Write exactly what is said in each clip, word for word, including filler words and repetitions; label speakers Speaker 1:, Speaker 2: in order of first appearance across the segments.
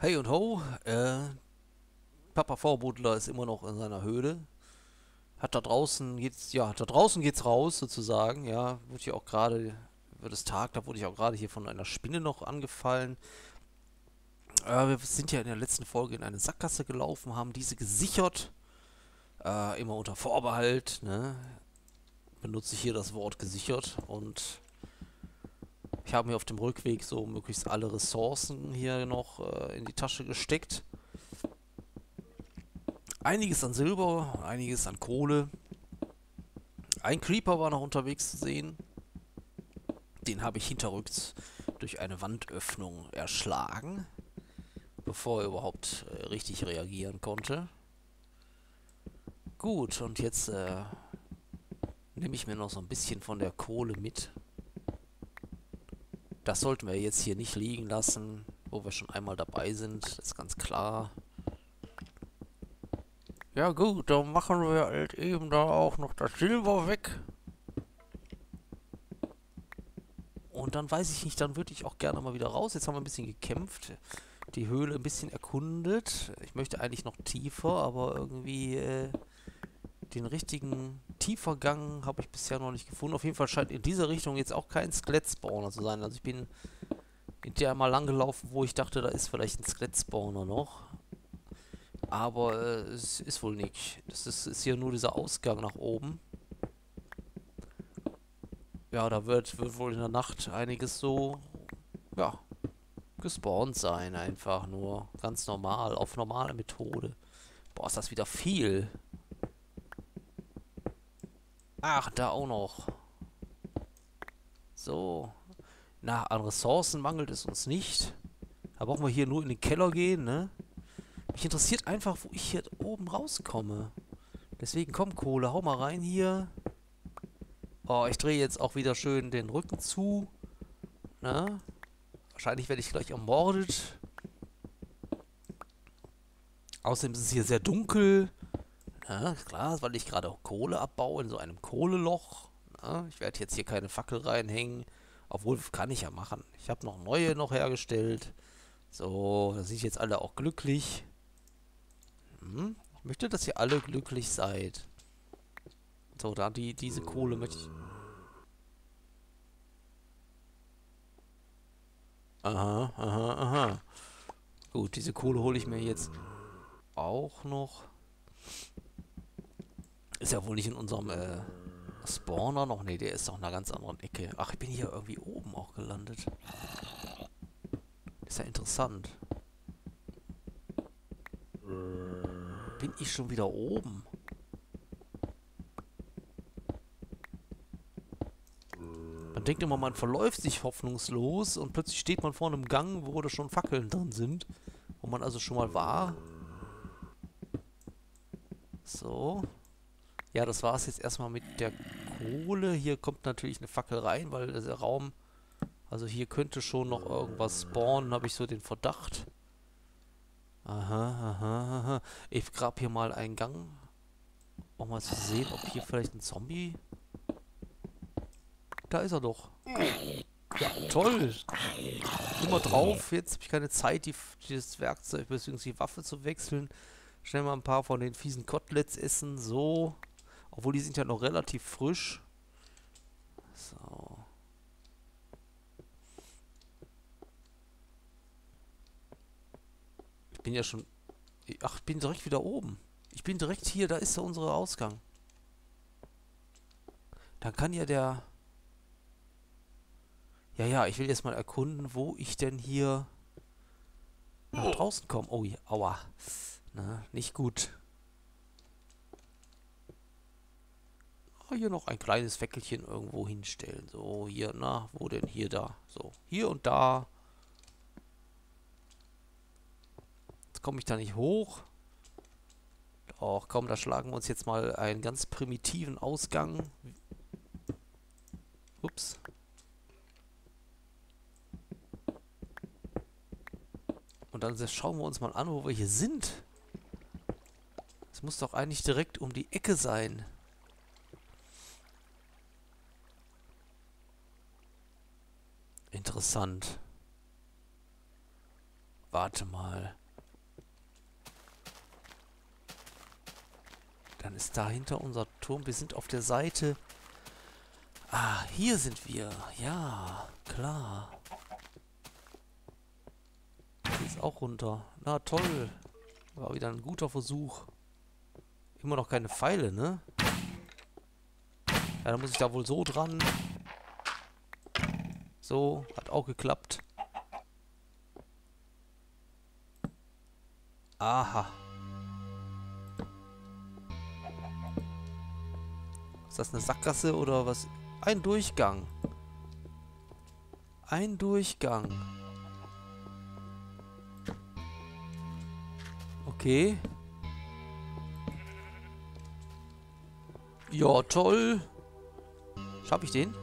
Speaker 1: Hey und ho, äh, Papa Vorbudler ist immer noch in seiner Höhle. Hat da draußen geht's, ja, da draußen geht's raus sozusagen, ja. Wurde ja auch gerade, wird es Tag, da wurde ich auch gerade hier von einer Spinne noch angefallen. Äh, wir sind ja in der letzten Folge in eine Sackgasse gelaufen, haben diese gesichert, äh, immer unter Vorbehalt, ne. Benutze ich hier das Wort gesichert und ich habe mir auf dem Rückweg so möglichst alle Ressourcen hier noch äh, in die Tasche gesteckt. Einiges an Silber, einiges an Kohle. Ein Creeper war noch unterwegs zu sehen. Den habe ich hinterrücks durch eine Wandöffnung erschlagen, bevor er überhaupt äh, richtig reagieren konnte. Gut, und jetzt äh, nehme ich mir noch so ein bisschen von der Kohle mit. Das sollten wir jetzt hier nicht liegen lassen, wo wir schon einmal dabei sind, das ist ganz klar. Ja gut, dann machen wir halt eben da auch noch das Silber weg. Und dann weiß ich nicht, dann würde ich auch gerne mal wieder raus. Jetzt haben wir ein bisschen gekämpft, die Höhle ein bisschen erkundet. Ich möchte eigentlich noch tiefer, aber irgendwie äh, den richtigen Tiefergang habe ich bisher noch nicht gefunden. Auf jeden Fall scheint in dieser Richtung jetzt auch kein Skelett-Spawner zu sein. Also ich bin in der mal lang gelaufen, wo ich dachte, da ist vielleicht ein Skelett-Spawner noch. Aber äh, es ist wohl nicht. Das ist, ist hier nur dieser Ausgang nach oben. Ja, da wird, wird wohl in der Nacht einiges so, ja, gespawnt sein, einfach nur. Ganz normal, auf normale Methode. Boah, ist das wieder viel. Ach, da auch noch. So. Na, an Ressourcen mangelt es uns nicht. Da brauchen wir hier nur in den Keller gehen, ne? Mich interessiert einfach, wo ich hier oben rauskomme. Deswegen komm, Kohle, hau mal rein hier. Oh, ich drehe jetzt auch wieder schön den Rücken zu. Ne? Wahrscheinlich werde ich gleich ermordet. Außerdem ist es hier sehr dunkel. Ja, klar, weil ich gerade Kohle abbaue in so einem Kohleloch. Ja, ich werde jetzt hier keine Fackel reinhängen. Obwohl, kann ich ja machen. Ich habe noch neue noch hergestellt. So, da sind jetzt alle auch glücklich. Hm? Ich möchte, dass ihr alle glücklich seid. So, da die, diese Kohle möchte ich... Aha, aha, aha. Gut, diese Kohle hole ich mir jetzt auch noch. Ist ja wohl nicht in unserem äh, Spawner noch. Ne, der ist doch in einer ganz anderen Ecke. Ach, ich bin hier irgendwie oben auch gelandet. Ist ja interessant. Bin ich schon wieder oben? Man denkt immer, man verläuft sich hoffnungslos und plötzlich steht man vor einem Gang, wo da schon Fackeln drin sind. Wo man also schon mal war. So. Ja, das war es jetzt erstmal mit der Kohle. Hier kommt natürlich eine Fackel rein, weil der Raum... Also hier könnte schon noch irgendwas spawnen, habe ich so den Verdacht. Aha, aha, aha. Ich grab hier mal einen Gang, um mal zu sehen, ob hier vielleicht ein Zombie... Da ist er doch. Ja, toll. Immer drauf. Jetzt habe ich keine Zeit, die, dieses Werkzeug bzw. die Waffe zu wechseln. Schnell mal ein paar von den fiesen Koteletts essen. So. Obwohl die sind ja noch relativ frisch. So. Ich bin ja schon... Ach, ich bin direkt wieder oben. Ich bin direkt hier. Da ist ja unser Ausgang. Dann kann ja der... Ja, ja, ich will jetzt mal erkunden, wo ich denn hier nach draußen komme. Oh, ja, aua. Na, nicht gut. Oh, hier noch ein kleines Wäckelchen irgendwo hinstellen. So, hier, na, wo denn? Hier, da. So, hier und da. Jetzt komme ich da nicht hoch. Doch, komm, da schlagen wir uns jetzt mal einen ganz primitiven Ausgang. Ups. Und dann schauen wir uns mal an, wo wir hier sind. Es muss doch eigentlich direkt um die Ecke sein. Interessant. Warte mal. Dann ist dahinter unser Turm. Wir sind auf der Seite. Ah, hier sind wir. Ja, klar. Geht's auch runter. Na toll. War wieder ein guter Versuch. Immer noch keine Pfeile, ne? Ja, dann muss ich da wohl so dran. So, hat auch geklappt. Aha. Ist das eine Sackgasse oder was? Ein Durchgang. Ein Durchgang. Okay. Ja, toll. Schaff ich den?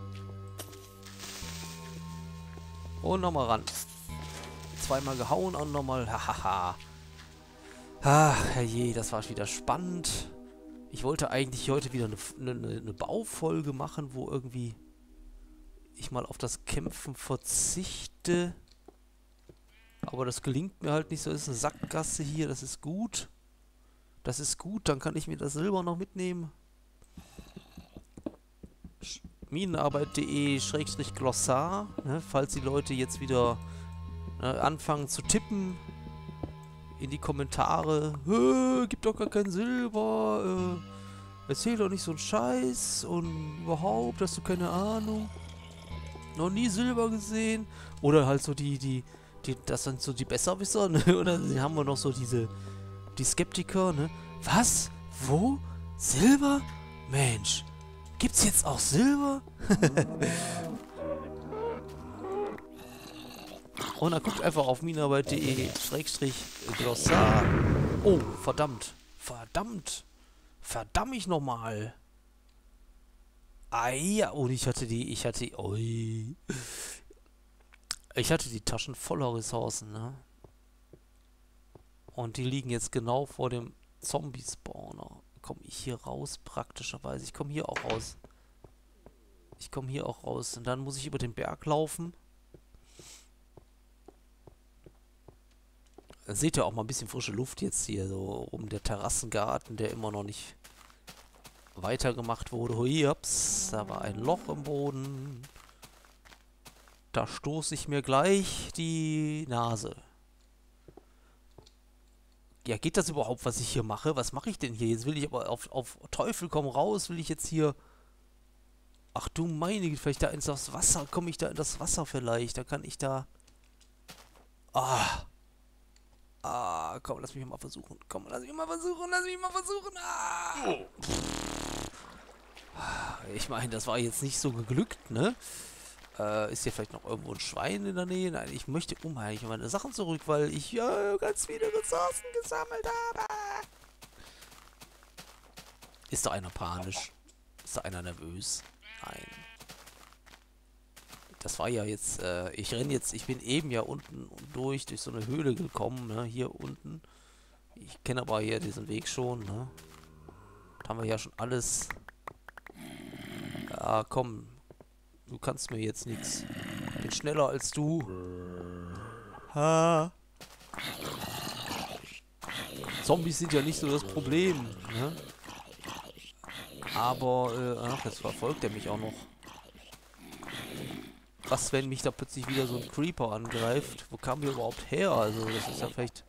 Speaker 1: Und nochmal ran. Zweimal gehauen und nochmal. Hahaha. Ach, herrje, das war wieder spannend. Ich wollte eigentlich heute wieder eine, eine, eine Baufolge machen, wo irgendwie ich mal auf das Kämpfen verzichte. Aber das gelingt mir halt nicht so. Das ist eine Sackgasse hier, das ist gut. Das ist gut, dann kann ich mir das Silber noch mitnehmen. Minenarbeit.de Schrägstrich Glossar, ne, falls die Leute jetzt wieder ne, anfangen zu tippen in die Kommentare. Gibt doch gar kein Silber, äh, erzähl doch nicht so einen Scheiß und überhaupt hast du keine Ahnung. Noch nie Silber gesehen. Oder halt so die, die, die, das sind so die Besserwisser, ne? Oder haben wir noch so diese, die Skeptiker, ne? Was? Wo? Silber? Mensch. Gibt's jetzt auch Silber? Und dann guckt einfach auf minenarbeit.de Schrägstrich Glossar. Oh, verdammt. Verdammt. Verdammt ich nochmal. Ah ja, und ich hatte die, ich hatte, ui. Ich hatte die Taschen voller Ressourcen, ne? Und die liegen jetzt genau vor dem Zombie-Spawner. Komme ich hier raus, praktischerweise. Ich komme hier auch raus. Ich komme hier auch raus. Und dann muss ich über den Berg laufen. Dann seht ihr auch mal ein bisschen frische Luft jetzt hier, so um der Terrassengarten, der immer noch nicht weitergemacht wurde. Hui, ups, da war ein Loch im Boden. Da stoße ich mir gleich die Nase. Ja, geht das überhaupt, was ich hier mache? Was mache ich denn hier? Jetzt will ich aber auf, auf Teufel komm raus, will ich jetzt hier... Ach du meine Güte, vielleicht da ins das Wasser. Komme ich da in das Wasser vielleicht? Da kann ich da... Ah. Ah, komm, lass mich mal versuchen. Komm, lass mich mal versuchen, lass mich mal versuchen. Ah. Ich meine, das war jetzt nicht so geglückt, ne? Äh, ist hier vielleicht noch irgendwo ein Schwein in der Nähe? Nein, ich möchte unheimlich meine Sachen zurück, weil ich ja ganz viele Ressourcen gesammelt habe. Ist da einer panisch? Ist da einer nervös? Nein. Das war ja jetzt, äh, ich renne jetzt, ich bin eben ja unten durch, durch so eine Höhle gekommen, ne? Hier unten. Ich kenne aber hier diesen Weg schon, ne? Da haben wir ja schon alles. Ja, komm. Du kannst mir jetzt nichts. Ich bin schneller als du. Ha. Zombies sind ja nicht so das Problem, ne? Aber, äh, ach, jetzt verfolgt er mich auch noch. Was, wenn mich da plötzlich wieder so ein Creeper angreift? Wo kam der überhaupt her? Also, das ist ja vielleicht...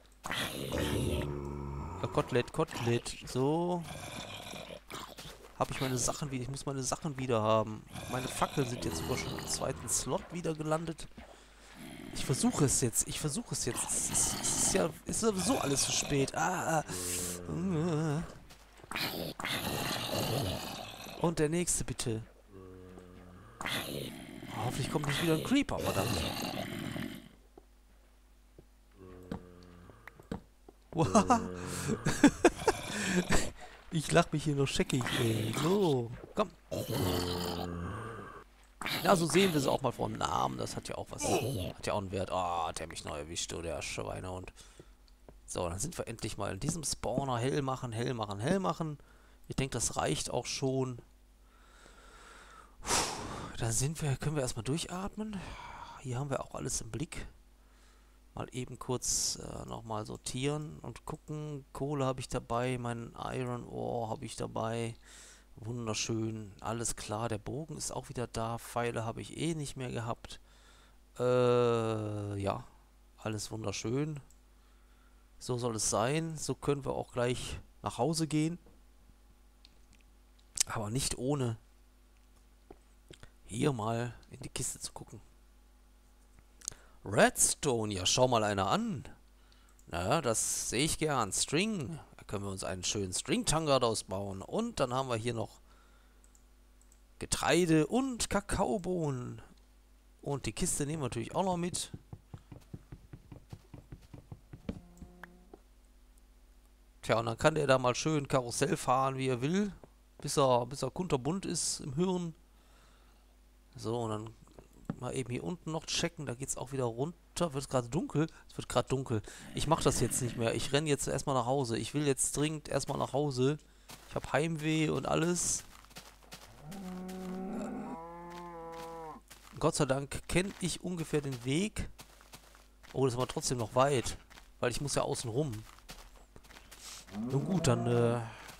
Speaker 1: Ja, Kotelett, Kotelett. So. Habe ich meine Sachen wieder. Ich muss meine Sachen wieder haben. Meine Fackeln sind jetzt sogar schon im zweiten Slot wieder gelandet. Ich versuche es jetzt. Ich versuche es jetzt. Es ist, es ist ja ist sowieso alles zu spät. Ah. Und der nächste, bitte. Hoffentlich kommt nicht wieder ein Creeper, verdammt. Wow. Ich lach mich hier noch scheckig, ey. So, komm. Ja, so sehen wir sie auch mal vom Namen. Das hat ja auch was. Hat ja auch einen Wert. Ah, oh, hat er mich neu erwischt, du, der Schweinehund. So, dann sind wir endlich mal in diesem Spawner. Hell machen, hell machen, hell machen. Ich denke, das reicht auch schon. Puh, da sind wir, können wir erstmal durchatmen. Hier haben wir auch alles im Blick. Mal eben kurz äh, nochmal sortieren und gucken. Kohle habe ich dabei, mein Iron Ore habe ich dabei. Wunderschön, alles klar. Der Bogen ist auch wieder da. Pfeile habe ich eh nicht mehr gehabt. Äh, ja, alles wunderschön. So soll es sein. So können wir auch gleich nach Hause gehen. Aber nicht ohne hier mal in die Kiste zu gucken. Redstone, ja, schau mal einer an. Na, das sehe ich gern. String, da können wir uns einen schönen String-Tanger daraus bauen. Und dann haben wir hier noch Getreide und Kakaobohnen. Und die Kiste nehmen wir natürlich auch noch mit. Tja, und dann kann der da mal schön Karussell fahren, wie er will. Bis er, bis er kunterbunt ist im Hirn. So, und dann mal eben hier unten noch checken. Da geht es auch wieder runter. Wird es gerade dunkel? Es wird gerade dunkel. Ich mache das jetzt nicht mehr. Ich renne jetzt erstmal nach Hause. Ich will jetzt dringend erstmal nach Hause. Ich habe Heimweh und alles. Gott sei Dank kenne ich ungefähr den Weg. Oh, das war trotzdem noch weit. Weil ich muss ja außen rum. Nun gut, dann äh,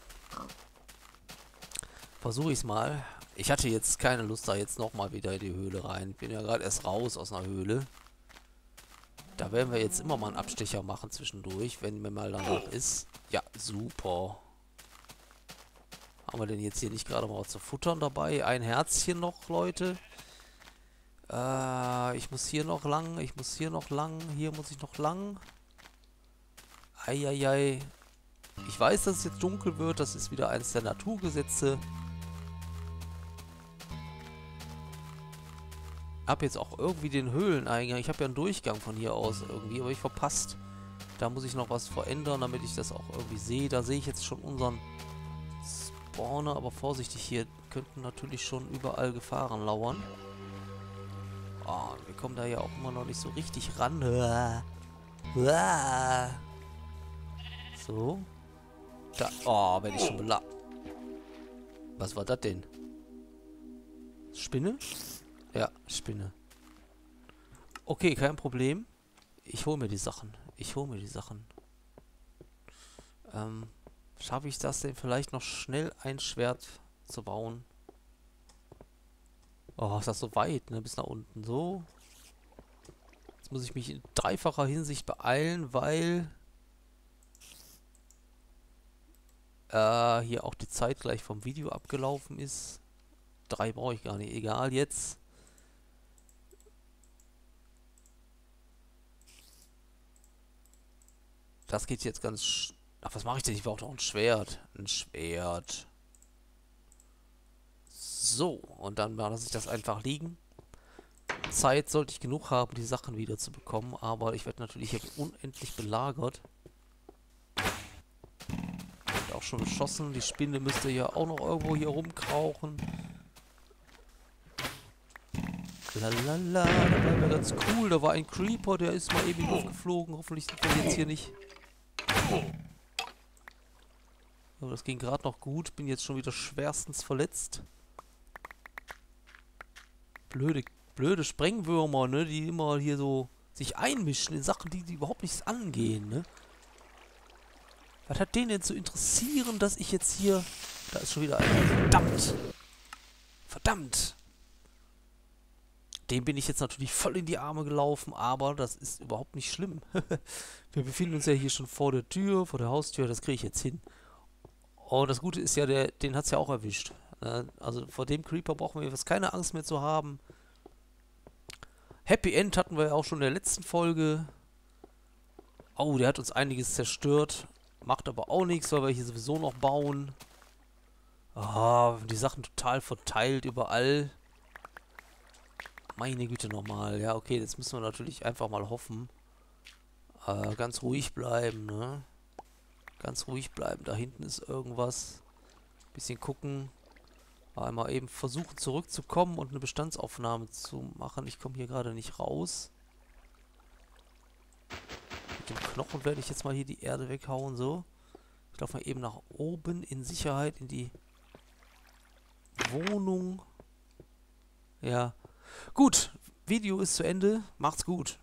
Speaker 1: versuche ich es mal. Ich hatte jetzt keine Lust, da jetzt nochmal wieder in die Höhle rein. Ich bin ja gerade erst raus aus einer Höhle. Da werden wir jetzt immer mal einen Abstecher machen zwischendurch, wenn mir mal danach ist. Ja, super. Haben wir denn jetzt hier nicht gerade mal was zu futtern dabei? Ein Herzchen noch, Leute. Äh, ich muss hier noch lang. Ich muss hier noch lang. Hier muss ich noch lang. Eieiei. Ich weiß, dass es jetzt dunkel wird. Das ist wieder eines der Naturgesetze. Hab jetzt auch irgendwie den Höhleneingang. Ich habe ja einen Durchgang von hier aus irgendwie, aber ich verpasst. Da muss ich noch was verändern, damit ich das auch irgendwie sehe. Da sehe ich jetzt schon unseren Spawner, aber vorsichtig, hier könnten natürlich schon überall Gefahren lauern. Oh, wir kommen da ja auch immer noch nicht so richtig ran. So. Da. Oh, wenn ich schon bela... Was war das denn? Spinne? Ja, Spinne. Okay, kein Problem. Ich hole mir die Sachen. Ich hole mir die Sachen. Ähm, schaffe ich das denn vielleicht noch schnell ein Schwert zu bauen? Oh, ist das so weit, ne? Bis nach unten. So. Jetzt muss ich mich in dreifacher Hinsicht beeilen, weil äh, hier auch die Zeit gleich vom Video abgelaufen ist. Drei brauche ich gar nicht. Egal, jetzt. Das geht jetzt ganz... Sch Ach, was mache ich denn? Ich brauche doch ein Schwert. Ein Schwert. So, und dann lasse ich das einfach liegen. Zeit sollte ich genug haben, die Sachen wieder zu bekommen, aber ich werde natürlich hier unendlich belagert. Wird auch schon beschossen. Die Spinne müsste ja auch noch irgendwo hier rumkrauchen. Lalala, da war mir ganz cool. Da war ein Creeper, der ist mal eben in die Luft geflogen. Hoffentlich sind wir jetzt hier nicht... Aber das ging gerade noch gut. Bin jetzt schon wieder schwerstens verletzt. Blöde, blöde Sprengwürmer, ne? Die immer hier so sich einmischen in Sachen, die, die überhaupt nichts angehen, ne? Was hat den denn zu interessieren, dass ich jetzt hier... Da ist schon wieder ein... Verdammt! Verdammt! Dem bin ich jetzt natürlich voll in die Arme gelaufen, aber das ist überhaupt nicht schlimm. Wir befinden uns ja hier schon vor der Tür, vor der Haustür, das kriege ich jetzt hin. Und das Gute ist ja, der, den hat es ja auch erwischt. Also vor dem Creeper brauchen wir jetzt keine Angst mehr zu haben. Happy End hatten wir ja auch schon in der letzten Folge. Oh, der hat uns einiges zerstört. Macht aber auch nichts, weil wir hier sowieso noch bauen. Ah, die Sachen total verteilt überall. Meine Güte nochmal. Ja, okay, jetzt müssen wir natürlich einfach mal hoffen. Äh, ganz ruhig bleiben, ne? Ganz ruhig bleiben. Da hinten ist irgendwas. Bisschen gucken. Einmal eben versuchen zurückzukommen und eine Bestandsaufnahme zu machen. Ich komme hier gerade nicht raus. Mit dem Knochen werde ich jetzt mal hier die Erde weghauen, so. Ich laufe mal eben nach oben in Sicherheit in die Wohnung. Ja. Gut, Video ist zu Ende. Macht's gut.